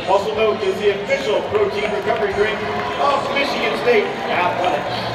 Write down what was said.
Also known as the official protein recovery drink of Michigan State Athletics.